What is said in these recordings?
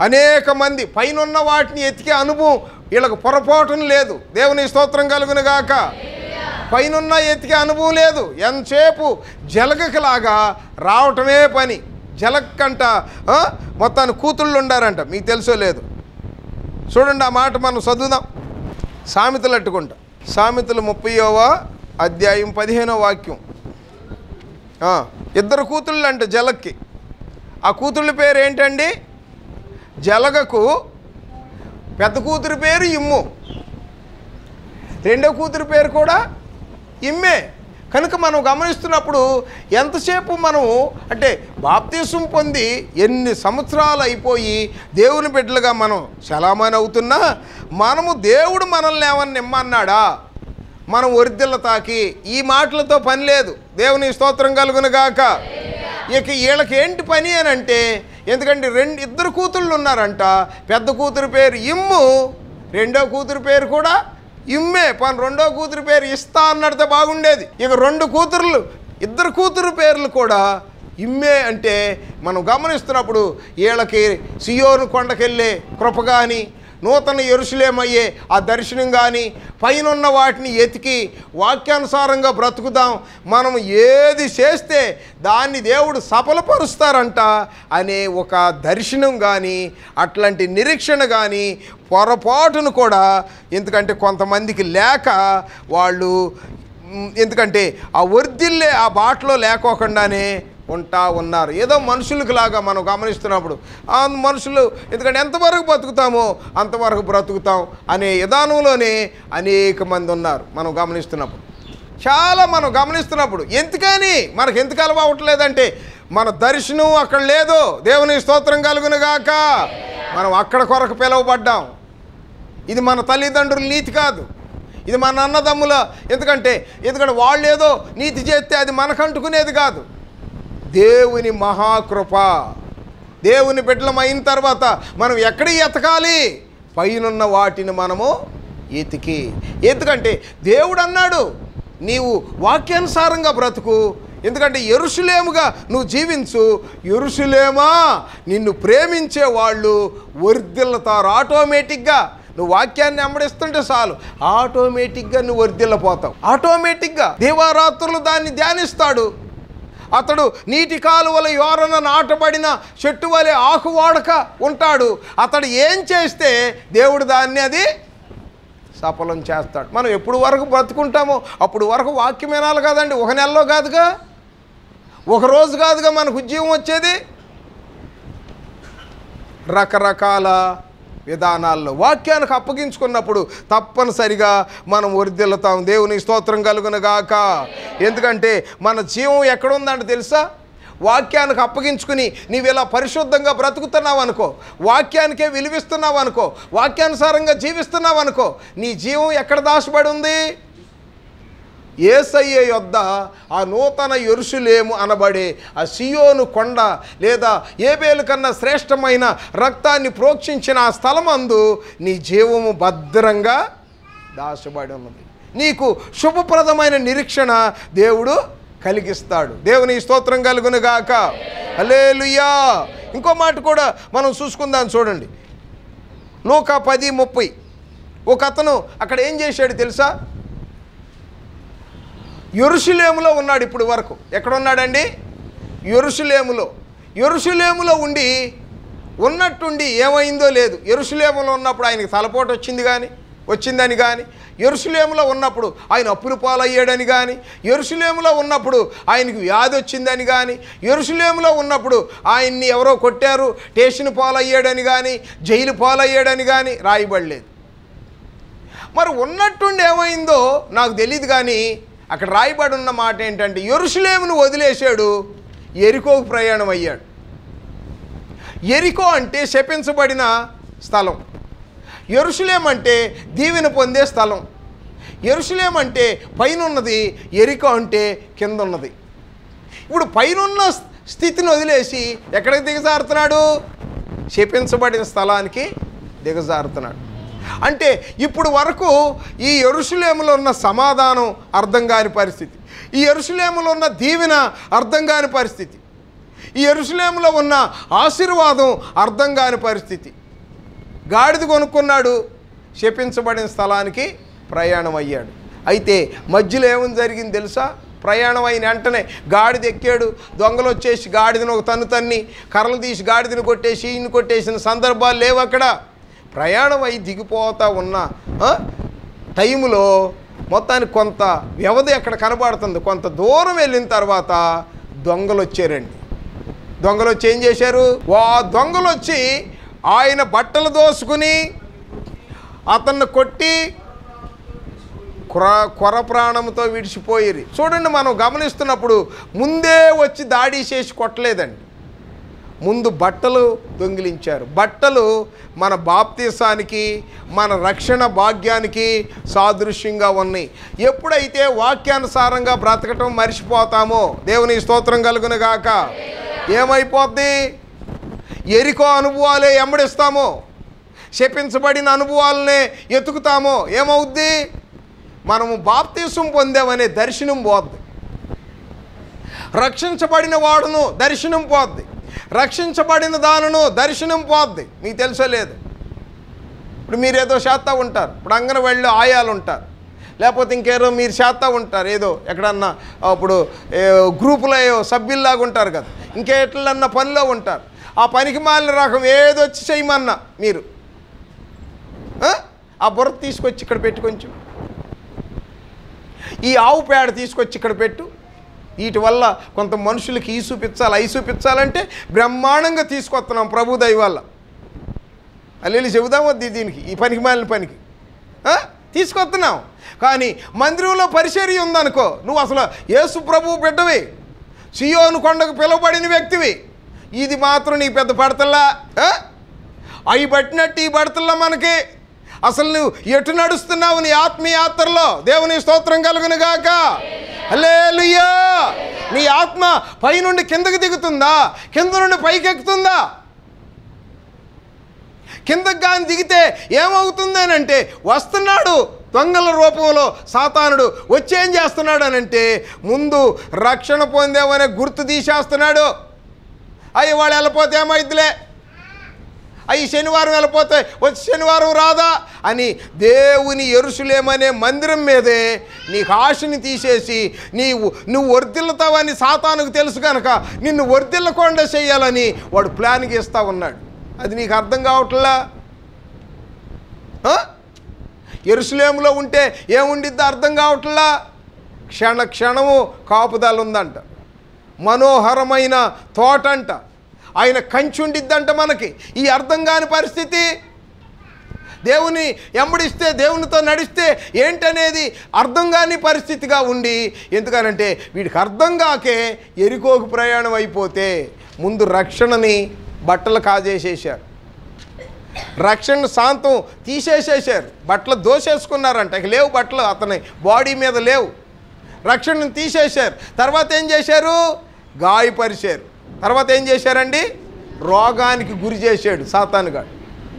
అనేక మంది పైనున్న వాటిని ఎతికే అనుభవం వీళ్ళకు పొరపాటును లేదు. దేవుని స్తోత్రం కలుగును గాక. పైనున్న ఎతికే అనుభవం లేదు. ఎంతసేపు జలగకలాగా రావటమే పని. జలకంట మొత్తాన్ని కూతుళ్ళు ఉండారంట. మీకు తెలుసో లేదు చూడండి. ఆ మాట మనం చదువుదాం. సామెతలు అట్టుకుంటా. సామెతలు 30వ అధ్యాయం 15వ వాక్యం. ఇద్దరు కూతుళ్ళు అంట జలక్కి. ఆ కూతుళ్ళ పేరు ఏంటండి? జలగకు పెద్ద కూతురు పేరు ఇమ్ము, రెండో కూతురు పేరు కూడా ఇమ్మే. కనుక మనం గమనిస్తున్నప్పుడు ఎంతసేపు మనం అంటే బాప్తీసం పొంది ఎన్ని సంవత్సరాలు అయిపోయి దేవుని బిడ్డలుగా మనం చలామణి అవుతున్నా మనము దేవుడు మనల్ని ఏమన్నా నిమ్మన్నాడా? మనం ఒరిద్దెల తాకి ఈ మాటలతో పని లేదు. దేవుని స్తోత్రం కలుగును గాక. ఇక వీళ్ళకి ఏంటి పని అని అంటే, ఎందుకంటే ఇద్దరు కూతుళ్ళు ఉన్నారంట. పెద్ద కూతురు పేరు ఇమ్ము, రెండో కూతురు పేరు కూడా ఇమ్మే. రెండో కూతురు పేరు ఇస్తా అన్నడితే బాగుండేది. ఇక ఇద్దరు కూతురు పేర్లు కూడా ఇమ్మే అంటే మనం గమనిస్తున్నప్పుడు వీళ్ళకి సియోను కొండకెళ్ళే కృప కానీ, నూతన యెరూషలేమయ్యే ఆ దర్శనం కానీ, పైనున్న వాటిని ఎతికి వాక్యానుసారంగా బ్రతుకుదాం, మనం ఏది చేస్తే దాన్ని దేవుడు సఫలపరుస్తారంట అనే ఒక దర్శనం కానీ, అట్లాంటి నిరీక్షణ కానీ పొరపాటును కూడా, ఎందుకంటే కొంతమందికి లేక వాళ్ళు, ఎందుకంటే ఆ వర్ధిల్లే ఆ బాటలో లేకోకుండానే ఉన్నారు. ఏదో మనుషులకు లాగా మనం గమనిస్తున్నప్పుడు మనుషులు ఎందుకంటే ఎంతవరకు బతుకుతామో అంతవరకు బ్రతుకుతాం అనే విధానంలోనే అనేక మంది ఉన్నారు మనం గమనిస్తున్నప్పుడు. చాలా మనం గమనిస్తున్నప్పుడు ఎందుకని మనకు ఎందుకు అలవాట్లేదంటే మన దర్శనం అక్కడ లేదు. దేవుని స్తోత్రం కలుగును గాక. మనం అక్కడ కొరకు పిలువబడ్డాం. ఇది మన తల్లిదండ్రుల నీతి కాదు, ఇది మన అన్నదమ్ముల, ఎందుకంటే వాళ్ళు ఏదో నీతి చేస్తే అది మనకంటుకునేది కాదు. దేవుని మహాకృప. దేవుని బిడ్డలమైన తర్వాత మనం ఎక్కడ ఎతకాలి? పైనున్న వాటిని మనము ఎతికి. ఎందుకంటే దేవుడు అన్నాడు నీవు వాక్యానుసారంగా బ్రతుకు, ఎందుకంటే యెరూషలేముగా నువ్వు జీవించు. యెరూషలేమా నిన్ను ప్రేమించే వాళ్ళు వర్ధిల్లుతారు. ఆటోమేటిక్గా నువ్వు వాక్యాన్ని వెంబడిస్తుంటే చాలు, ఆటోమేటిక్గా నువ్వు వర్ధిల్లిపోతావు. ఆటోమేటిక్గా దేవారాత్రులు దాన్ని ధ్యానిస్తాడు. అతడు నీటి కాలువల యోరన నాటబడిన చెట్టు వలె ఆకువాడక ఉంటాడు. అతడు ఏం చేస్తే దేవుడు దాన్ని అది సఫలం చేస్తాడు. మనం ఎప్పుడు వరకు బ్రతుకుంటామో అప్పుడు వరకు వాక్యం వినాలి కదండి. ఒక నెలలో కాదుగా, ఒక రోజు కాదుగా మనకు ఉద్యోగం వచ్చేది. రకరకాల విధానాల్లో వాక్యానికి అప్పగించుకున్నప్పుడు తప్పనిసరిగా మనం వర్ధిల్లుతాం. దేవుని స్తోత్రం కలుగును గాక. ఎందుకంటే మన జీవం ఎక్కడుందంటే తెలుసా? వాక్యానికి అప్పగించుకుని నీవు ఇలా పరిశుద్ధంగా బ్రతుకుతున్నావు అనుకో, వాక్యానికే విలువిస్తున్నావు అనుకో, వాక్యానుసారంగా జీవిస్తున్నావు అనుకో, నీ జీవం ఎక్కడ దాచబడి ఉంది? యేసయ్య యొద్ద ఆ నూతన యెరూషలేము అనబడే ఆ సియోను కొండ లేదా ఏబేలు కన్నా శ్రేష్టమైన రక్తాన్ని ప్రోక్షించిన ఆ స్థలమందు నీ జీవము భద్రంగా దాచబడి ఉన్నది. నీకు శుభప్రదమైన నిరీక్షణ దేవుడు కలిగిస్తాడు. దేవుని స్తోత్రం కలుగును గాక. హల్లెలూయా. ఇంకో మాట కూడా మనం చూసుకుందాం. చూడండి, లూకా 10:30. ఒక అతను అక్కడ ఏం చేశాడు తెలుసా? యెరూషలేములో ఉన్నాడు. ఇప్పుడు వరకు ఎక్కడున్నాడండి? యెరూషలేములో ఉండి ఉన్నట్టుండి ఏమైందో లేదు. యెరూషలేములో ఉన్నప్పుడు ఆయనకి తలపోటు వచ్చిందని కానీ, యెరూషలేములో ఉన్నప్పుడు ఆయన అప్పుల పాలయ్యాడని కానీ, యెరూషలేములో ఉన్నప్పుడు ఆయనకి వ్యాధి వచ్చిందని కానీ, యెరూషలేములో ఉన్నప్పుడు ఆయన్ని ఎవరో కొట్టారు స్టేషన్ పాలయ్యాడని కానీ, జైలు పాలయ్యాడని కానీ రాయబడలేదు. మరి ఉన్నట్టుండి ఏమైందో నాకు తెలియదు. కానీ అక్కడ రాయబడి ఉన్న మాట ఏంటంటే యెరూషలేమును వదిలేశాడు, యెరికోకు ప్రయాణం అయ్యాడు. యెరికో అంటే శపించబడిన స్థలం, యెరూషలేము అంటే దీవెన పొందే స్థలం. యెరూషలేము అంటే పైన ఉన్నది, యెరికో అంటే కింద ఉన్నది. ఇప్పుడు పైనున్న స్థితిని వదిలేసి ఎక్కడికి దిగజారుతున్నాడు? శపించబడిన స్థలానికి దిగజారుతున్నాడు. అంటే ఇప్పుడు వరకు ఈ యెరూషలేములో ఉన్న సమాధానం అర్థం కాని పరిస్థితి, ఈ యెరూషలేములో ఉన్న దీవెన అర్థం కాని పరిస్థితి. ఈ యెరూషలేములో ఉన్న ఆశీర్వాదం అర్థం కాని పరిస్థితి. గాడిద కొనుక్కున్నాడు, శపించబడిన స్థలానికి ప్రయాణం అయ్యాడు. అయితే మధ్యలో ఏమని జరిగింది తెలుసా? ప్రయాణం అయిన వెంటనే గాడిద ఎక్కాడు, దొంగలు వచ్చేసి గాడిదను ఒక తన్ని కర్రలు తీసి గాడిదను కొట్టేసి ఈయన కొట్టేసిన సందర్భాలు లేవు అక్కడ. ప్రయాణం అయి దిగిపోతూ ఉన్న టైంలో మొత్తానికి కొంత వ్యవధి అక్కడ కనబడుతుంది. కొంత దూరం వెళ్ళిన తర్వాత దొంగలు వచ్చారండి. దొంగలు వచ్చి ఏం చేశారు? దొంగలు వచ్చి ఆయన బట్టలు దోసుకుని అతన్ని కొట్టి కొర ప్రాణంతో విడిచిపోయిరి. చూడండి, మనం గమనిస్తున్నప్పుడు ముందే వచ్చి దాడి చేసి కొట్టలేదండి. ముందు బట్టలు దొంగిలించారు. బట్టలు మన బాప్తీసానికి, మన రక్షణ భాగ్యానికి సాదృశ్యంగా ఉన్నాయి. ఎప్పుడైతే వాక్యానుసారంగా బ్రతకటం మర్చిపోతామో, దేవుని స్తోత్రం కలుగును గాక, ఏమైపోద్ది? ఎరికో అనుభవాలే ఎమ్మడిస్తామో, శపించబడిన అనుభవాలనే ఎతుకుతామో ఏమవుద్ది? మనము బాప్తీసం పొందామనే దర్శనం పోద్ది. రక్షించబడిన వాడును దర్శనం పోద్ది, రక్షించబడిన దానును దర్శనం పోద్ది. మీకు తెలుసో లేదు? ఇప్పుడు మీరు ఏదో చేస్తూ ఉంటారు, ఇప్పుడు అంగన్వాడీలో ఆయాలు ఉంటారు, లేకపోతే ఇంకేదో మీరు చేస్తూ ఉంటారు, ఏదో ఎక్కడన్నా ఇప్పుడు గ్రూపులో సభ్యుల్లాగా ఉంటారు కదా, ఇంకెట్లన్నా పనిలో ఉంటారు. ఆ పనికి మాలిన రకం ఏదొచ్చి చేయమన్నా మీరు ఆ బుర్ర తీసుకొచ్చి ఇక్కడ పెట్టు, కొంచెం ఈ ఆవు పేడ తీసుకొచ్చి ఇక్కడ పెట్టు. వీటి వల్ల కొంత మనుషులకి ఈ చూపించాలి, అవి చూపించాలంటే బ్రహ్మాండంగా తీసుకొస్తున్నాం ప్రభు దయ వల్ల. అల్లి చెబుదాం వద్దు దీనికి, ఈ పనికి మాలిన పనికి తీసుకొస్తున్నాం. కానీ మందిరంలో పరిచర్య ఉందనుకో, నువ్వు అసలు యేసు ప్రభు బిడ్డవి, సియోను కొండకు పిలువబడిన వ్యక్తివి, ఇది మాత్రం నీకు పెద్ద పడతల్లా, అవి పట్టినట్టు ఈ పడతల్లా మనకి. అసలు నువ్వు ఎటు నడుస్తున్నావు నీ ఆత్మయాత్రలో? దేవుని స్తోత్రం కలుగును గాక, హల్లెలూయా. నీ ఆత్మ పైనుండి కిందకి దిగుతుందా, కింద నుండి పైకి ఎక్కుతుందా? కిందకి కానీ దిగితే ఏమవుతుంది అని అంటే, వస్తున్నాడు దొంగల రూపంలో సాతానుడు, వచ్చి ఏం చేస్తున్నాడు అని అంటే, ముందు రక్షణ పొందేమనే గుర్తు తీసేస్తున్నాడు. అయ్యి వాడు వెళ్ళిపోతే ఏమైద్దిలే, అవి శనివారం వెళ్ళిపోతే వచ్చి శనివారం రాదా అని దేవుని యెరూషలేమనే మందిరం మీదే నీకు ఆశని తీసేసి నువ్వు వర్ధిల్లుతావని సాతానుకు తెలుసు కనుక నిన్ను వర్ధిల్లకుండా చేయాలని వాడు ప్లాన్ గీస్తూ ఉన్నాడు. అది నీకు అర్థం కావట్లా? యెరూషలేములో ఉంటే ఏముండిద్దో అర్థం కావట్లా? క్షణము కాపుదల ఉందంట, మనోహరమైన తోట అంట, ఆయన కంచి ఉండిద్దంట మనకి. ఈ అర్థం కాని పరిస్థితి, దేవుని ఎంబడిస్తే దేవునితో నడిస్తే ఏంటనేది అర్థం కాని పరిస్థితిగా ఉండి, ఎందుకనంటే వీడికి అర్థం కాకే ఎరికోకు ప్రయాణం అయిపోతే ముందు రక్షణని బట్టలు కాజేసేసారు, రక్షణ శాంతం తీసేసేసారు, బట్టలు దోసేసుకున్నారంట. ఇక లేవు బట్టలు, అతని బాడీ మీద లేవు, రక్షణను తీసేశారు. తర్వాత ఏం చేశారు? గాయపరిచారు. తర్వాత ఏం చేశారండి? రోగానికి గురి చేశాడు సాతానుగాడు.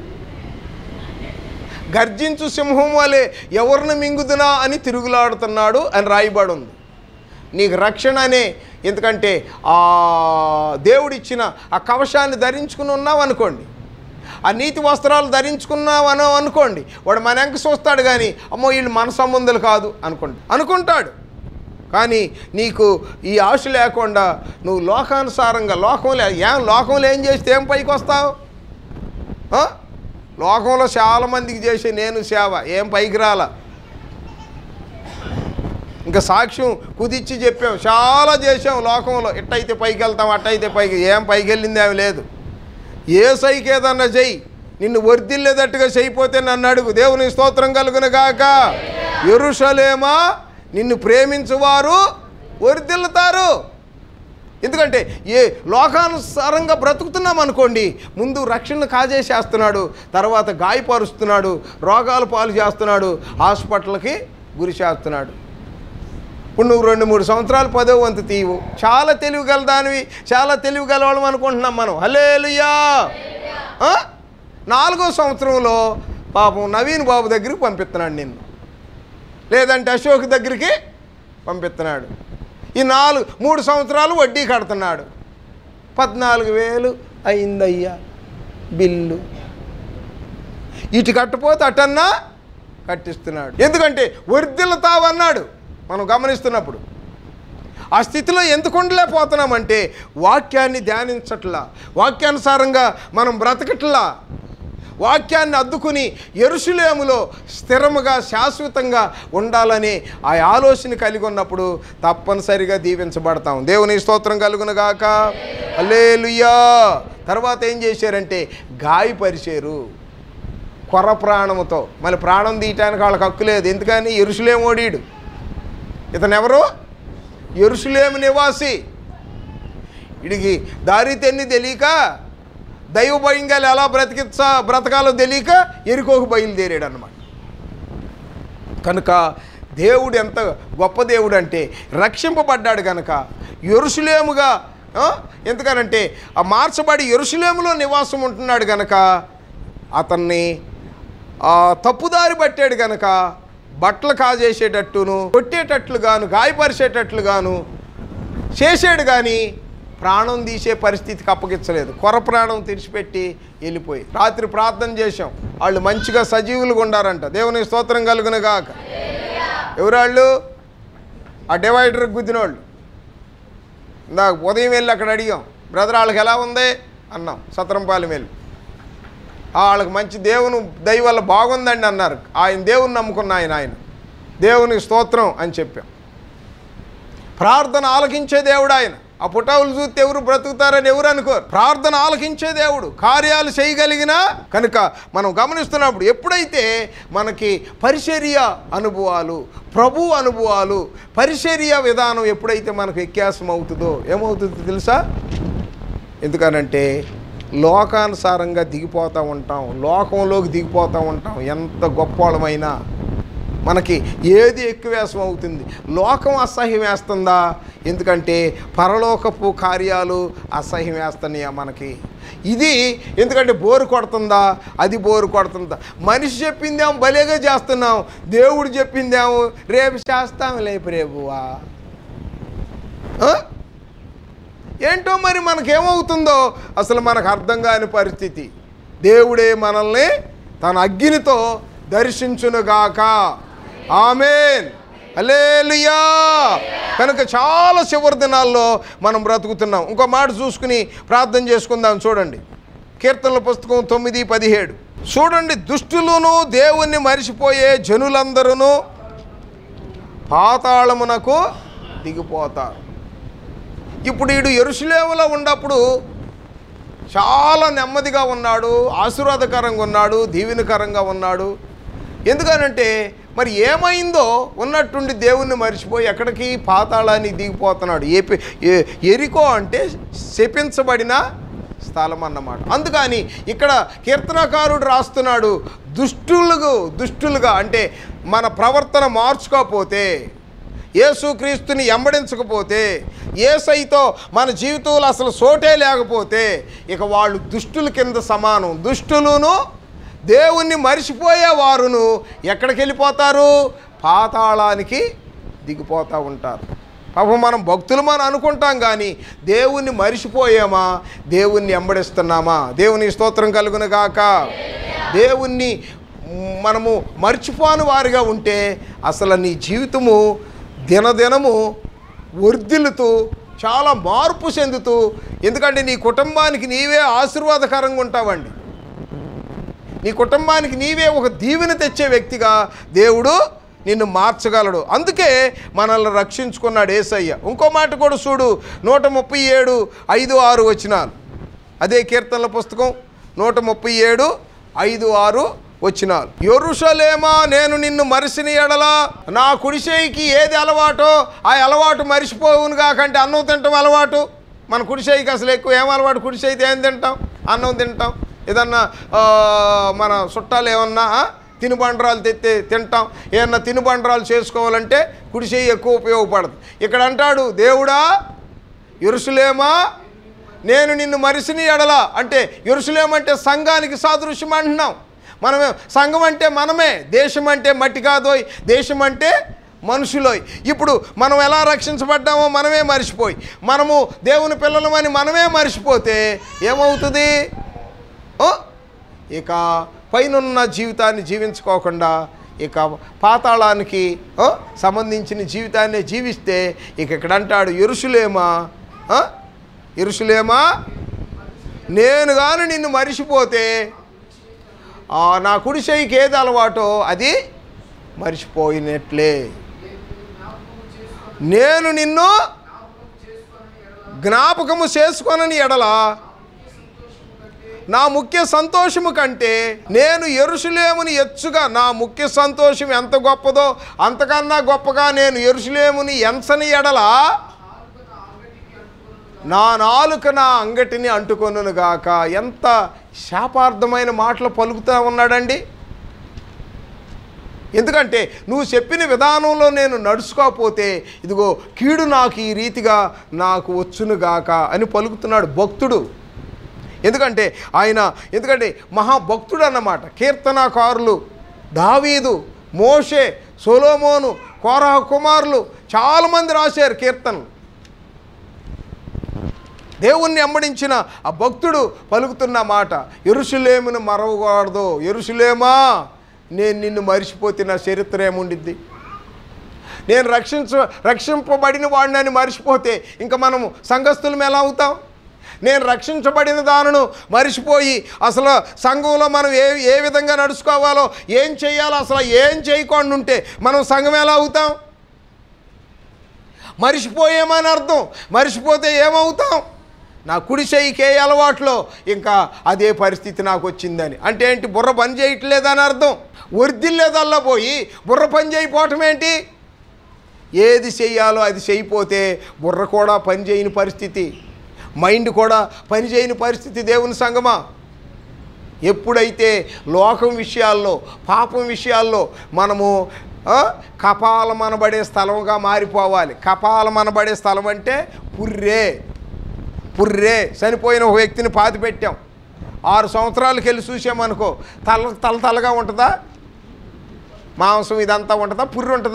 గర్జించు సింహం వలె ఎవరిని మింగుదునా అని తిరుగులాడుతున్నాడు అని రాయబడి ఉంది. నీకు రక్షణ అనే, ఎందుకంటే ఆ దేవుడిచ్చిన ఆ కవచాన్ని ధరించుకుని ఉన్నావు అనుకోండి, ఆ నీతి వస్త్రాలు ధరించుకున్నావనో అనుకోండి, వాడు మన వెంక చూస్తాడు కానీ అమ్మో వీళ్ళు మన సంబంధాలు కాదు అనుకుంటాడు. కానీ నీకు ఈ ఆశ లేకుండా నువ్వు లోకానుసారంగా లోకంలో ఏం చేస్తే ఏం పైకి వస్తావు? లోకంలో చాలామందికి చేసే నేను సేవ ఏం పైకి రాలా. ఇంకా సాక్ష్యం కుదిచ్చి చెప్పాం, చాలా చేసాం లోకంలో, ఎట్టయితే పైకి వెళ్తాం అట్టయితే పైకి, ఏం పైకి వెళ్ళింది ఏమి లేదు. యేసయ్యకి ఏదన్నా చెయ్యి, నిన్ను వర్ధిల్లేదట్టుగా చేయిపోతే నన్ను అడుగు. దేవుని స్తోత్రం కలుగును గాక. యెరూషలేమా నిన్ను ప్రేమించువారు వర్ధిల్లుతారు. ఎందుకంటే ఏ లోకానుసారంగా బ్రతుకుతున్నాం అనుకోండి, ముందు రక్షణ కాజేసేస్తున్నాడు, తర్వాత గాయపరుస్తున్నాడు, రోగాలు పాలు చేస్తున్నాడు, హాస్పిటల్కి గురి చేస్తున్నాడు. ఇప్పుడు నువ్వు 2-3 సంవత్సరాలు 10వ వంతు తీవు, చాలా తెలివి గలదానివి, చాలా తెలివి గలవాళ్ళం అనుకుంటున్నాం మనం. హల్లెలూయా. 4వ సంవత్సరంలో పాపం నవీన్ బాబు దగ్గరికి పంపిస్తున్నాడు నిన్ను, లేదంటే అశోక్ దగ్గరికి పంపిస్తున్నాడు. ఈ 3 సంవత్సరాలు వడ్డీ కడుతున్నాడు. 14,000 అయిందయ్యా బిల్లు. ఇటు కట్టపోతే అటన్నా కట్టిస్తున్నాడు. ఎందుకంటే వర్ధిల్లుతావన్నాడు. మనం గమనిస్తున్నప్పుడు ఆ స్థితిలో ఎందుకు ఉండలేకపోతున్నామంటే వాక్యాన్ని ధ్యానించట్లా, వాక్యానుసారంగా మనం బ్రతకట్లా. వాక్యాన్ని అద్దుకుని యెరూషలేములో స్థిరముగా శాశ్వతంగా ఉండాలని ఆ ఆలోచన కలిగి ఉన్నప్పుడు తప్పనిసరిగా దీవించబడతాం. దేవుని స్తోత్రం కలుగునుగాక. హల్లెలూయా. తర్వాత ఏం చేశారంటే గాయపరిచారు కొర ప్రాణముతో. మళ్ళీ ప్రాణం తీయటానికి వాళ్ళకి హక్కు లేదు. ఎందుకని? యెరూషలేము ఓడీడు. ఇతను ఎవరు? యెరూషలేము నివాసి. వీడికి దారి తెన్ని తెలియక, దైవ భయంగా ఎలా బ్రతకాలో తెలియక ఎరికోకు బయలుదేరాడు అన్నమాట. కనుక దేవుడు ఎంత గొప్ప దేవుడు అంటే రక్షింపబడ్డాడు కనుక యెరూషలేముగా, ఎందుకనంటే ఆ మార్చబడి యెరూషలేములో నివాసం ఉంటున్నాడు కనుక అతన్ని తప్పుదారి పట్టాడు కనుక బట్టలు కాజేసేటట్టును, కొట్టేటట్లుగాను, గాయపరిచేటట్లుగాను చేసాడు. కానీ ప్రాణం తీసే పరిస్థితికి అప్పగించలేదు. కొర ప్రాణం తెరిచిపెట్టి వెళ్ళిపోయి రాత్రి ప్రార్థన చేశాం. వాళ్ళు మంచిగా సజీవులుగా ఉండారంట. దేవుని స్తోత్రం కలుగునుగాక. ఎవరాళ్ళు? ఆ డివైడర్కి గుద్దినోళ్ళు. ఇందాక ఉదయం వెళ్ళి అక్కడ అడిగాం, బ్రదర్ వాళ్ళకి ఎలా ఉంది అన్నాం. సత్రంపాలెం వెళ్ళి వాళ్ళకి మంచి దేవుని దయ వల్ల బాగుందండి అన్నారు. ఆయన దేవుని నమ్ముకున్న ఆయన దేవునికి స్తోత్రం అని చెప్పాం. ప్రార్థన ఆలకించే దేవుడు ఆయన. ఆ పుటవులు చూస్తే ఎవరు బ్రతుకుతారని ఎవరు అనుకోరు. ప్రార్థన ఆలకించే దేవుడు, కార్యాలు చేయగలిగిన కనుక మనం గమనిస్తున్నప్పుడు ఎప్పుడైతే మనకి పరిచర్య అనుభవాలు, ప్రభు అనుభవాలు, పరిచర్య విధానం ఎప్పుడైతే మనకు వ్యత్యాసం అవుతుందో ఏమవుతుందో తెలుసా? ఎందుకనంటే లోకానుసారంగా దిగిపోతూ ఉంటాం, లోకంలోకి దిగిపోతూ ఉంటాం. ఎంత గొప్పవాళ్ళమైనా మనకి ఏది ఎక్కువేసం అవుతుంది? లోకం అసహ్యం వేస్తుందా? ఎందుకంటే పరలోకపు కార్యాలు అసహ్యం వేస్తున్నాయా మనకి? ఇది ఎందుకంటే బోరు కొడుతుందా? అది బోరు కొడుతుందా? మనిషి చెప్పిందేమో భలేగా చేస్తున్నాం, దేవుడు చెప్పిందేమో రేపు చేస్తాం లేపు రేపువా. ఏంటో మరి మనకేమవుతుందో అసలు మనకు అర్థం కాని పరిస్థితి. దేవుడే మనల్ని తన అగ్నితో దర్శించునుగాక. ఆమేన్. హల్లెలూయా. కనుక చాలా చివరి దినాల్లో మనం బ్రతుకుతున్నాం. ఇంకో మాట చూసుకుని ప్రార్థన చేసుకుందాం. చూడండి కీర్తనల పుస్తకం 9:17. చూడండి, దుష్టులను దేవుణ్ణి మరిచిపోయే జనులందరూ పాతాళమునకు దిగిపోతారు. ఇప్పుడు వీడు యెరూషలేములో ఉన్నప్పుడు చాలా నెమ్మదిగా ఉన్నాడు, ఆశీర్వాదకరంగా ఉన్నాడు, దీవెనకరంగా ఉన్నాడు. ఎందుకనంటే మరి ఏమైందో ఉన్నట్టుండి దేవుణ్ణి మర్చిపోయి ఎక్కడికి? పాతాళానికి దిగిపోతున్నాడు. ఎరికో అంటే శపించబడిన స్థలం అన్నమాట. అందుకని ఇక్కడ కీర్తనకారుడు రాస్తున్నాడు, దుష్టులుగా అంటే మన ప్రవర్తన మార్చుకోకపోతే, యేసుక్రీస్తుని వెంబడించకపోతే, యేసయ్యతో మన జీవితంలో అసలు సోటే లేకపోతే ఇక వాళ్ళు దుష్టుల కింద సమానం. దుష్టులను దేవుణ్ణి మరిచిపోయేవారును ఎక్కడికి వెళ్ళిపోతారు? పాతాళానికి దిగిపోతూ ఉంటారు. పాపం మనం భక్తులు మనం అనుకుంటాం, కానీ దేవుణ్ణి మరిచిపోయామా? దేవుణ్ణి వెంబడిస్తున్నామా? దేవుని స్తోత్రం కలుగునుగాక. దేవుణ్ణి మనము మర్చిపోని వారిగా ఉంటే అసలు నీ జీవితము దినదినము వర్ధిల్లుతూ చాలా మార్పు చెందుతూ, ఎందుకంటే నీ కుటుంబానికి నీవే ఆశీర్వాదకరంగా ఉంటావండి. నీ కుటుంబానికి నీవే ఒక దీవెన తెచ్చే వ్యక్తిగా దేవుడు నిన్ను మార్చగలడు. అందుకే మనల్ని రక్షించుకున్నాడు యేసయ్య. ఇంకో మాట కూడా చూడు, 137:5-6 వచనాలు. అదే కీర్తనల పుస్తకం 137:5-6 వచనాలు. యెరూషలేమా, నేను నిన్ను మరిసిన ఎడల నా కుడిచేయికి ఏది అలవాటో ఆ అలవాటు మరిచిపోవును కాకంటే అన్నం తింటాం అలవాటు. మన కుడిచేయికి అసలు ఎక్కువ ఏం అలవాటు? కుడిచేయితే ఏం తింటాం? అన్నం తింటాం. ఏదన్నా మన చుట్టాలు ఏమన్నా తినుబండరాలు తెస్తే తింటాం. ఏమన్నా తినుబండరాలు చేసుకోవాలంటే కుడిచేయి ఎక్కువ ఉపయోగపడదు. ఇక్కడ అంటాడు దేవుడా, యెరూషలేమా నేను నిన్ను మరిసిన ఎడల అంటే యెరూషలేము అంటే సంఘానికి సాదృశ్యం అంటున్నాం. మనమే సంఘం అంటే మనమే. దేశం అంటే మట్టి కాదోయ్, దేశం అంటే మనుషులో. ఇప్పుడు మనం ఎలా రక్షించబడ్డామో మనమే మర్చిపోయి, మనము దేవుని పిల్లలమని మనమే మర్చిపోతే ఏమవుతుంది? ఇక పైనున్న జీవితాన్ని జీవించుకోకుండా ఇక పాతాళానికి సంబంధించిన జీవితాన్ని జీవిస్తే ఇక ఇక్కడ అంటాడు, యెరూషలేమా యెరూషలేమా, నేను కానీ నిన్ను మరిచిపోతే నా కుడి చెయ్యికి ఏది అలవాటో అది మరిచిపోయినట్లే. నేను నిన్ను జ్ఞాపకము చేసుకొనని ఎడల నా ముఖ్య సంతోషము కంటే నేను యెరూషలేముని ఎచ్చుగా, నా ముఖ్య సంతోషం ఎంత గొప్పదో అంతకన్నా గొప్పగా నేను యెరూషలేముని ఎంచని ఎడల నా నాలుక నా అంగటిని అంటుకొనును గాక. ఎంత శాపార్థమైన మాటలు పలుకుతూ ఉన్నాడండి. ఎందుకంటే నువ్వు చెప్పిన విధానంలో నేను నడుచుకోకపోతే ఇదిగో కీడు నాకు ఈ రీతిగా నాకు వచ్చునుగాక అని పలుకుతున్నాడు భక్తుడు. ఎందుకంటే ఆయన మహాభక్తుడు అన్నమాట. కీర్తనాకారులు దావీదు, మోషే, సొలొమోను, కోరహ కుమారులు చాలామంది రాశారు కీర్తనలు. దేవుణ్ణి వెంబడించిన ఆ భక్తుడు పలుకుతున్న మాట, యెరూషలేమును మరవకూడదు. యెరూషలేమా, నేను నిన్ను మరిచిపోతే నా చరిత్ర ఏముండిద్ది? నేను రక్షింపబడిన వాడిని మరిచిపోతే ఇంకా మనము సంఘస్థులం ఎలా అవుతాం? నేను రక్షించబడిన దానిను మరిచిపోయి అసలు సంఘంలో మనం ఏ విధంగా నడుచుకోవాలో, ఏం చేయాలో అసలు ఏం చేయకుండా ఉంటే మనం సంఘం ఎలా అవుతాం? మరిచిపోయామని అర్థం. మరిచిపోతే ఏమవుతాం? నా కుడి చెయ్యికి ఏ అలవాట్లో ఇంకా అదే పరిస్థితి నాకు వచ్చిందని. అంటే ఏంటి? బుర్ర పని చేయట్లేదని అర్థం. వర్దిల్లేదల్లా పోయి బుర్ర పని చేయకపోవటం ఏంటి? ఏది చెయ్యాలో అది చేయిపోతే బుర్ర కూడా పని చేయని పరిస్థితి, మైండ్ కూడా పని చేయని పరిస్థితి. దేవుని సంగమా, ఎప్పుడైతే లోకం విషయాల్లో, పాపం విషయాల్లో మనము కపాలమనబడే స్థలంగా మారిపోవాలి. కపాలమనబడే స్థలం అంటే పుర్రే చనిపోయిన ఒక వ్యక్తిని పాతి పెట్టాం, 6 సంవత్సరాలకు వెళ్ళి చూసామనుకో, తలగా ఉంటుందా? మాంసం ఇదంతా ఉంటుందా?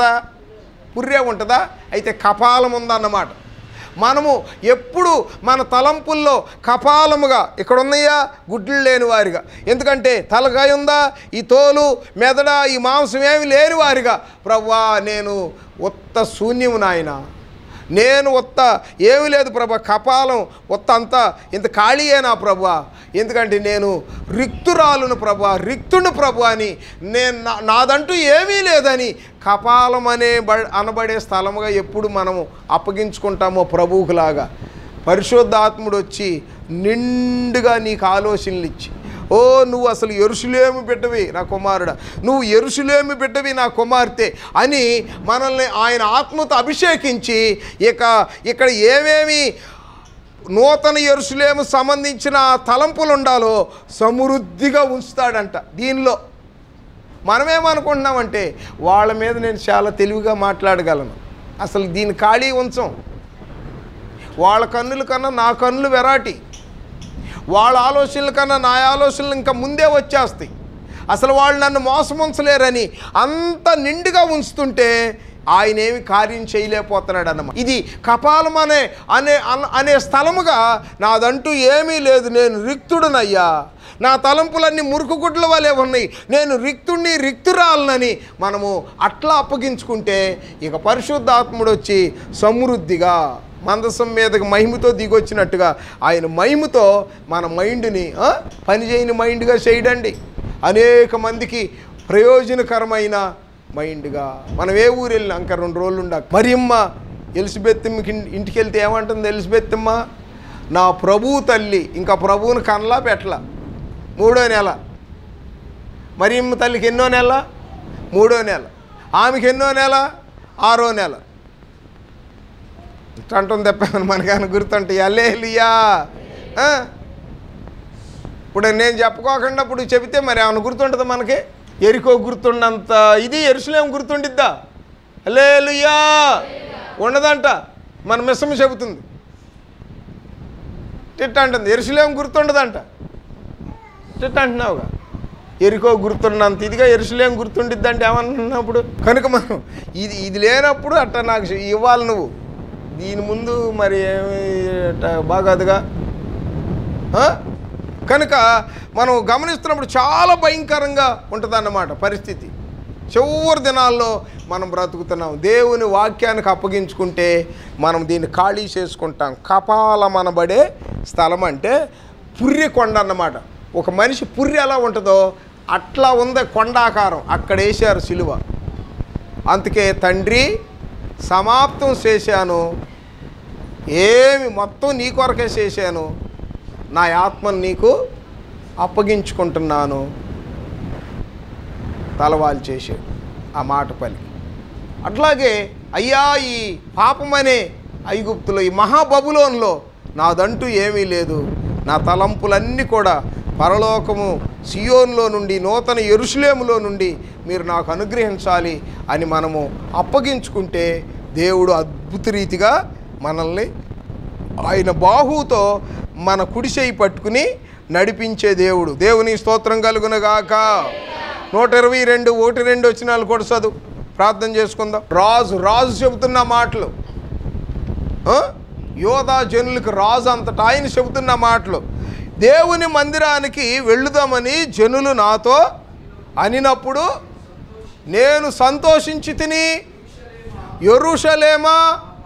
పుర్రే ఉంటుందా? అయితే కపాలం ఉందన్నమాట. మనము ఎప్పుడు మన తలంపుల్లో కపాలముగా, ఇక్కడ ఉన్నాయా గుడ్లు లేని వారిగా, ఎందుకంటే తలకాయ ఉందా, ఈ తోలు మెదడ ఈ మాంసం ఏమి లేని వారిగా, ప్రభువా నేను ఉత్త శూన్యము నాయన, నేను ఉత్త ఏమి లేదు ప్రభా, కపాలం ఉత్త అంతా ఇంత ఖాళీయేనా ప్రభువా, ఎందుకంటే నేను రిక్తురాలును ప్రభువా, రిక్తుని ప్రభు అని, నేను నాదంటూ ఏమీ లేదని కపాలం అనబడే స్థలముగా ఎప్పుడు మనము అప్పగించుకుంటామో ప్రభువుకులాగా, పరిశుద్ధాత్ముడు వచ్చి నిండుగా నీకు ఆలోచనలు ఇచ్చి, ఓ నువ్వు అసలు యెరూషలేము బిడ్డవి నా కుమారుడా, నువ్వు యెరూషలేము బిడ్డవి నా కుమార్తె అని మనల్ని ఆయన ఆత్మతో అభిషేకించి ఇక్కడ ఏమేమి నూతన యెరూషలేము సంబంధించిన తలంపులు ఉండాలో సమృద్ధిగా ఉంచుతాడంట. దీనిలో మనమేమనుకుంటున్నామంటే వాళ్ళ మీద నేను చాలా తెలివిగా మాట్లాడగలను, అసలు దీన్ని ఖాళీ ఉంచం. వాళ్ళ కన్నుల కన్నా నా కన్నులు వెరాటి, వాళ్ళ ఆలోచనల కన్నా నా ఆలోచనలు ఇంకా ముందే వచ్చేస్తాయి. అసలు వాళ్ళు నన్ను మోసముంచలేరని అంత నిండుగా ఉంచుతుంటే ఆయన ఏమి కార్యం చేయలేకపోతున్నాడు అన్నమాట. ఇది కపాలం అనే స్థలముగా నాదంటూ ఏమీ లేదు, నేను రిక్తుడునయ్యా, నా తలంపులన్నీ మురుకుగుడ్ల వలె ఉన్నాయి, నేను రిక్తురాలనని మనము అట్లా అప్పగించుకుంటే ఇక పరిశుద్ధాత్ముడు వచ్చి సమృద్ధిగా మందసం మీదకి మహిమతో దిగొచ్చినట్టుగా ఆయన మహిమతో మన మైండ్ని పనిచేయని మైండ్గా చేయడండి. అనేక మందికి ప్రయోజనకరమైన మైండ్గా. మనం ఏ ఊరు వెళ్ళినా ఇంకా 2 రోజులు ఉండాలి. మరియమ్మ ఎలిజబెత్కి ఇంటికి వెళ్తే ఏమంటుంది ఎలిజబెత్తమ్మ, నా ప్రభువు తల్లి ఇంకా ప్రభువుని కనలా పెట్టలా, 3వ నెల. మరియమ్మ తల్లికి ఎన్నో నెల? 3వ నెల. ఆమెకి ఎన్నో నెల? 6వ నెల. అంటుంది తప్ప మనకైనా గుర్తుంటే హల్లెలూయా. ఇప్పుడు నేను చెప్పుకోకుండా ఇప్పుడు చెబితే మరి ఏమైనా గుర్తుంటుందా మనకి? ఎరికో గుర్తుండంత ఇది యెరూషలేము గుర్తుండిద్దా? హల్లెలూయా. ఉండదంట. మన మిస్సమ్మ చెబుతుంది తిట్ట అంటుంది, యెరూషలేము గుర్తుండదంట. తిట్ట అంటున్నావుగా. ఎరికో గుర్తున్నంత ఇదిగా యెరూషలేము గుర్తుండిద్దంటే ఏమన్నప్పుడు కనుక మనం ఇది లేనప్పుడు అట్ట నాకు ఇవ్వాలి నువ్వు, దీని ముందు మరి ఏమి బాగాదుగా. కనుక మనం గమనిస్తున్నప్పుడు చాలా భయంకరంగా ఉంటుందన్నమాట పరిస్థితి. చివరి దినాల్లో మనం బ్రతుకుతున్నాం. దేవుని వాక్యానికి అప్పగించుకుంటే మనం దీన్ని ఖాళీ చేసుకుంటాం. కపాలమనబడే స్థలం అంటే పుర్రె కొండ అన్నమాట. ఒక మనిషి పుర్రె ఎలా ఉంటుందో అట్లా ఉంది కొండాకారం, అక్కడ వేశారు సిలువ. అందుకే తండ్రి సమాప్తం చేశాను, ఏమి మొత్తం నీ కొరకే చేశాను, నా ఆత్మను నీకు అప్పగించుకుంటున్నాను, తలవాలు చేశాడు ఆ మాట పలికి. అట్లాగే అయ్యా ఈ పాపమనే ఐగుప్తులో, ఈ మహాబబులోన్లో నాదంటూ ఏమీ లేదు, నా తలంపులన్నీ కూడా పరలోకము సియోన్లో నుండి, నూతన యెరూషలేములో నుండి మీరు నాకు అనుగ్రహించాలి అని మనము అప్పగించుకుంటే దేవుడు అద్భుత రీతిగా మనల్ని ఆయన బాహువుతో మన కుడి చేయి పట్టుకుని నడిపించే దేవుడు. దేవుని స్తోత్రం కలుగునగాక. 122:1-2 వచనాలు కూడా చదువు, ప్రార్థన చేసుకుందాం. రాజు చెబుతున్న మాటలు, యోధా జనులకు రాజు అంతటా ఆయన చెబుతున్న మాటలు. దేవుని మందిరానికి వెళ్ళుదామని జనులు నాతో అనినప్పుడు నేను సంతోషించి తిని, యెరూషలేమా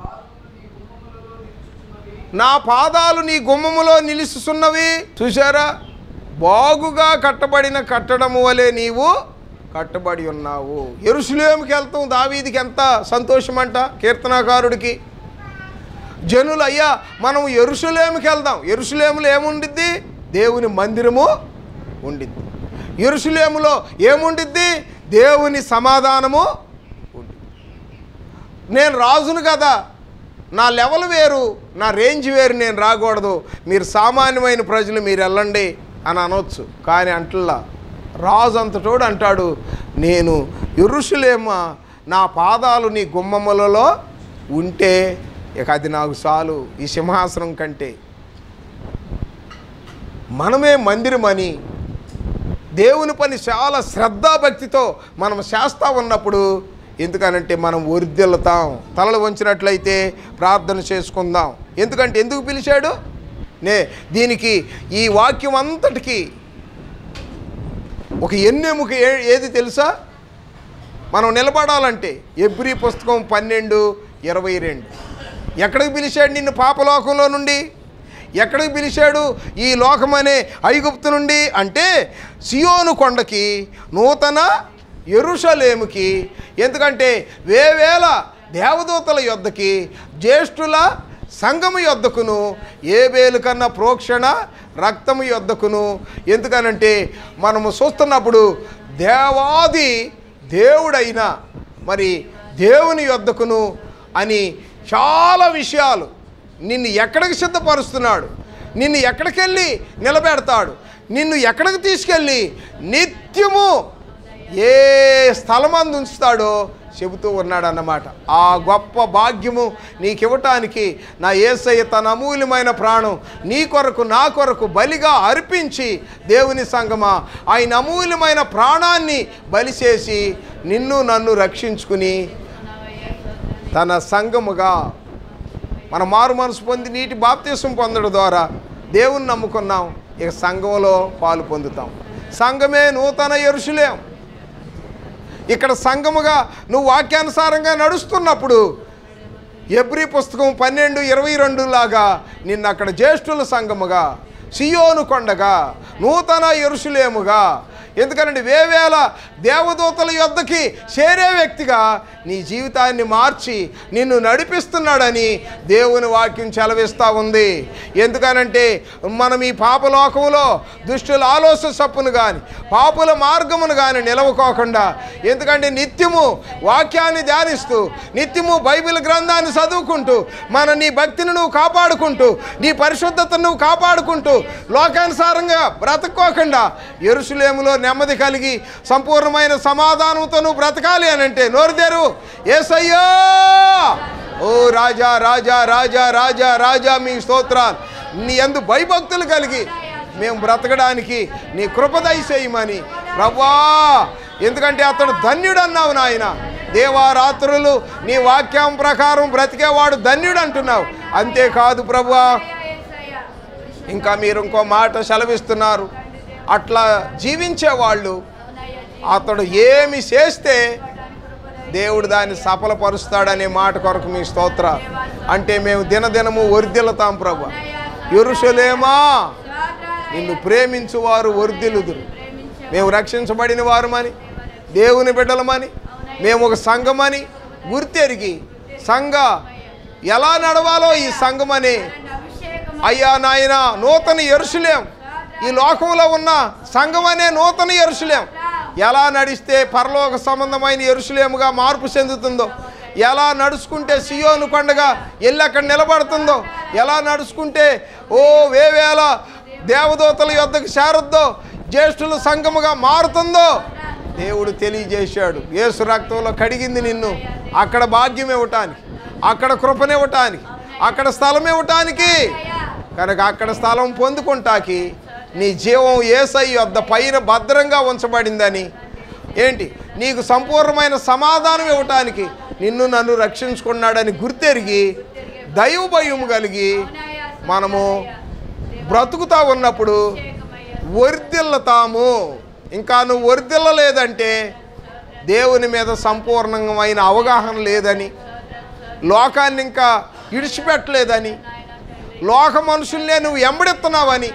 నా పాదాలు నీ గుమ్మములో నిలుస్తున్నవి. చూసారా, బాగుగా కట్టబడిన కట్టడము వలె నీవు కట్టబడి ఉన్నావు. యెరూషలేముకి వెళ్తాం, దావీదికి ఎంత సంతోషం అంట కీర్తనాకారుడికి. జనులు అయ్యా మనం యెరూషలేముకి వెళ్దాం. యెరూషలేములో ఏముండిద్ది? దేవుని మందిరము ఉండిద్ది. యెరూషలేములో ఏముండిద్ది? దేవుని సమాధానము ఉండిద్ది. నేను రాజును కదా, నా లెవెల్ వేరు, నా రేంజ్ వేరు, నేను రాకూడదు, మీరు సామాన్యమైన ప్రజలు మీరు వెళ్ళండి అని అనొచ్చు. కానీ అంటల్లా, రాజు అంతటోడు అంటాడు, నేను యెరూషలేమా నా పాదాలు నీ గుమ్మములలో ఉంటే ఇక అది నాకు చాలు ఈ సింహాసనం కంటే. మనమే మందిరమని దేవుని పని చాలా శ్రద్ధాభక్తితో మనం చేస్తూ ఉన్నప్పుడు, ఎందుకనంటే మనం వర్ధిల్లుతాం. తలలు వంచినట్లయితే ప్రార్థన చేసుకుందాం. ఎందుకంటే ఎందుకు పిలిచాడు? దీనికి ఈ వాక్యం అంతటికి ఒక ఎన్నెముక ఏది తెలుసా? మనం నిలబడాలంటే ఎబ్రీ పుస్తకం 12:22. ఎక్కడికి పిలిచాడు నిన్ను? పాపలోకంలో నుండి. ఎక్కడికి పిలిచాడు? ఈ లోకమనే ఐగుప్తు నుండి. అంటే సియోను కొండకి, నూతన యెరూషలేముకి. ఎందుకంటే వేవేల దేవదూతల యొద్దకి, జ్యేష్ఠుల సంఘము యొద్దకును, ఏబేలు కన్నా ప్రోక్షణ రక్తము యొద్దకును. ఎందుకనంటే మనము చూస్తున్నప్పుడు దేవాది దేవుడైన మరి దేవుని యొద్దకును అని చాలా విషయాలు. నిన్ను ఎక్కడికి సిద్ధపరుస్తున్నాడు, నిన్ను ఎక్కడికెళ్ళి నిలబెడతాడు, నిన్ను ఎక్కడికి తీసుకెళ్ళి నిత్యము ఏ స్థలమందు ఉంచుతాడో చెబుతూ ఉన్నాడు అన్నమాట. ఆ గొప్ప భాగ్యము నీకు ఇవ్వటానికి నా యేసయ్య తన అమూల్యమైన ప్రాణం నీ కొరకు నా కొరకు బలిగా అర్పించి, దేవుని సంగమా ఆయన అమూల్యమైన ప్రాణాన్ని బలి చేసి నిన్ను నన్ను రక్షించుకుని తన సంఘముగా మన మారు మనసు పొంది నీటి బాప్తిసం పొందడం ద్వారా దేవుని నమ్ముకున్నాం. ఇక సంఘంలో పాలు పొందుతాం. సంఘమే నూతన యెరూషలేము. ఇక్కడ సంఘముగా నువ్వు వాక్యానుసారంగా నడుస్తున్నప్పుడు ఎబ్రీ పుస్తకం 12:22 లాగా నిన్ను అక్కడ జ్యేష్ఠుల సంఘముగా, సియోను కొండగా, నూతన యెరూషలేముగా, ఎందుకంటే వేవేల దేవదూతల యొద్దకి చేరే వ్యక్తిగా నీ జీవితాన్ని మార్చి నిన్ను నడిపిస్తున్నాడని దేవుని వాక్యం చెలవిస్తూ ఉంది. ఎందుకనంటే మనం ఈ పాపలోకంలో దుష్టుల ఆలోచన చప్పును కానీ, పాపుల మార్గమును కానీ నిలవకోకుండా, ఎందుకంటే నిత్యము వాక్యాన్ని ధ్యానిస్తూ, నిత్యము బైబిల్ గ్రంథాన్ని చదువుకుంటూ, నీ భక్తిని నువ్వు కాపాడుకుంటూ, నీ పరిశుద్ధతను నువ్వు కాపాడుకుంటూ, లోకానుసారంగా బ్రతకోకుండా యెరూషలేములో నెమ్మది కలిగి సంపూర్ణమైన సమాధానంతో నువ్వు బ్రతకాలి అని అంటే నోరు తెరు. యేసయ్యా, ఓ రాజా రాజా రాజా రాజా రాజా మీ స్తోత్రాలు. నీ యందు భయభక్తులు కలిగి మేము బ్రతకడానికి నీ కృప దయచేయమని ప్రభువా, ఎందుకంటే అతడు ధన్యుడు అన్నావు నాయన. దేవారాత్రులు నీ వాక్యం ప్రకారం బ్రతికేవాడు ధన్యుడు అంటున్నావు. అంతేకాదు ప్రభువా, ఇంకా మీరు ఇంకో మాట సెలవిస్తున్నారు, అట్లా జీవించేవాళ్ళు అతడు ఏమి చేస్తే దేవుడు దాన్ని సఫలపరుస్తాడనే మాట కొరకు మీ స్తోత్ర. అంటే మేము దినదినము వర్ధిల్లుతాం ప్రభు. యెరూషలేమా, నిన్ను ప్రేమించువారు వర్ధిల్లుదురు. మేము రక్షించబడిన వారమని, దేవుని బిడ్డలమని, మేము ఒక సంఘమని గుర్తెరిగి సంఘ ఎలా నడవాలో ఈ సంఘమని అయ్యా నాయన నూతన యెరూషలేం, ఈ లోకంలో ఉన్న సంఘం అనే నూతన యెరూషలేం ఎలా నడిస్తే పరలోక సంబంధమైన యెరూషలేముగా మార్పు చెందుతుందో, ఎలా నడుచుకుంటే సియోను కొండగా వెళ్ళి అక్కడ నిలబడుతుందో, ఎలా నడుచుకుంటే వేవేల దేవదూతల యొద్దకు చేరుద్దో, జ్యేష్ఠుల సంఘముగా మారుతుందో దేవుడు తెలియజేశాడు. యేసు రక్తంలో కడిగింది నిన్ను అక్కడ భాగ్యం ఇవ్వటానికి, అక్కడ కృపనివ్వటానికి, అక్కడ స్థలం ఇవ్వటానికి. కనుక అక్కడ స్థలం పొందుకుంటాకి నీ జీవం యేసయ్య యొద్ద పైన భద్రంగా ఉంచబడిందని, ఏంటి నీకు సంపూర్ణమైన సమాధానం ఇవ్వటానికి నిన్ను నన్ను రక్షించుకున్నాడని గుర్తెరిగి దైవ భయం కలిగి మనము బ్రతుకుతా ఉన్నప్పుడు వర్ధిల్లుతాము. ఇంకా నువ్వు వర్ధిల్లలేదంటే దేవుని మీద సంపూర్ణమైన అవగాహన లేదని, లోకాన్ని ఇంకా విడిచిపెట్టలేదని, లోక మనుషుల్నే నువ్వు ఎంబడెత్తున్నావని.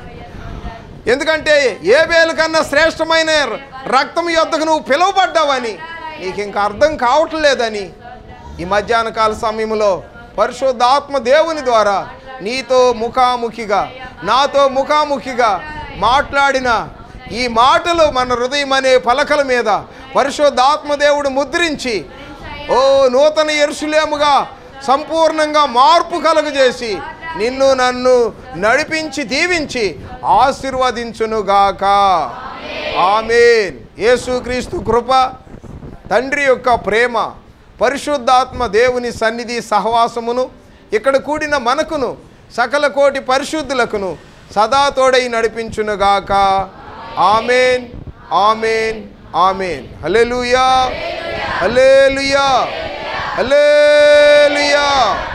ఎందుకంటే ఏబేలు కన్నా శ్రేష్టమైన రక్తం యొద్దకు నువ్వు పిలువబడ్డావని నీకు ఇంకా అర్థం కావట్లేదని ఈ మధ్యాహ్న కాల సమయంలో పరిశుద్ధాత్మ దేవుని ద్వారా నీతో ముఖాముఖిగా, నాతో ముఖాముఖిగా మాట్లాడిన ఈ మాటలు మన హృదయం అనే పలకల మీద పరిశుద్ధాత్మ దేవుడు ముద్రించి నూతన యెరూషలేముగా సంపూర్ణంగా మార్పు కలుగజేసి నిన్ను నన్ను నడిపించి దీవించి ఆశీర్వదించునుగాక. ఆమేన్. యేసుక్రీస్తు కృప, తండ్రి యొక్క ప్రేమ, పరిశుద్ధాత్మ దేవుని సన్నిధి సహవాసమును ఇక్కడ కూడిన మనకును సకల కోటి పరిశుద్ధులకును సదా తోడై నడిపించునుగాక. ఆమేన్, ఆమేన్, ఆమేన్. హల్లెలూయా, హల్లెలూయా, హల్లెలూయా.